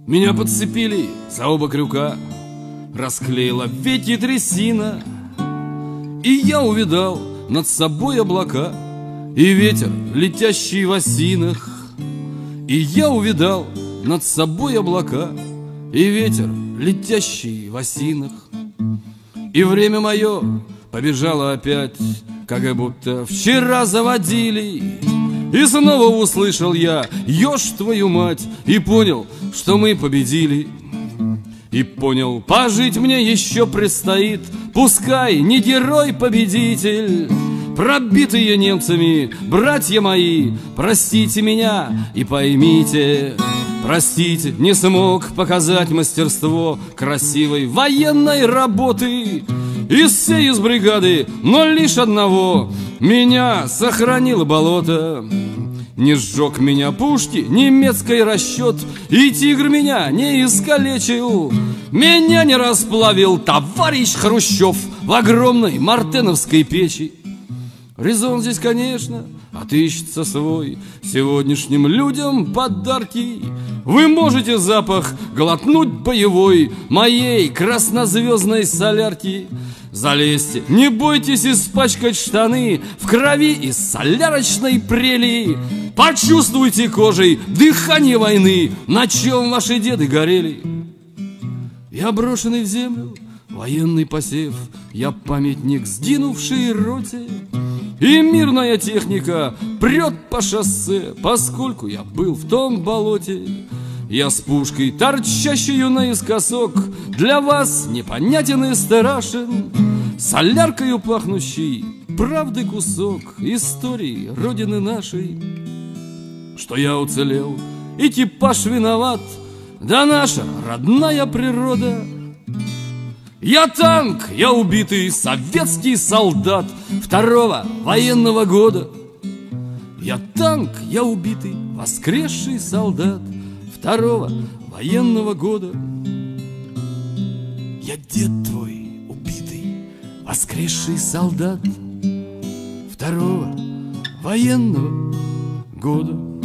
Меня подцепили за оба крюка, расклеила ветки трясина, и я увидал над собой облака и ветер, летящий в осинах. И я увидал над собой облака и ветер, летящий в осинах. И время мое побежало опять, как будто вчера заводили. И снова услышал я «Ешь твою мать!» и понял, что мы победили. И понял, пожить мне еще предстоит, пускай не герой-победитель. Пробитые немцами, братья мои, простите меня и поймите. Простите, не смог показать мастерство красивой военной работы. Из бригады, но лишь одного меня сохранило болото. Не сжег меня пушки, немецкий расчет, и тигр меня не искалечил. Меня не расплавил товарищ Хрущев в огромной мартеновской печи. Резон здесь, конечно, отыщется свой сегодняшним людям подарки. Вы можете запах глотнуть боевой моей краснозвездной солярки. Залезьте, не бойтесь испачкать штаны в крови из солярочной прелии. Почувствуйте кожей дыхание войны, на чем ваши деды горели. Я брошенный в землю военный посев, я памятник сгинувшей роте. И мирная техника прет по шоссе, поскольку я был в том болоте. Я с пушкой, торчащую наискосок, для вас непонятен и страшен. Соляркою пахнущий, правды кусок истории родины нашей. Что я уцелел, экипаж виноват, да наша родная природа. Я танк, я убитый советский солдат второго военного года. Я танк, я убитый воскресший солдат второго военного года. Я дед твой убитый воскресший солдат второго военного года.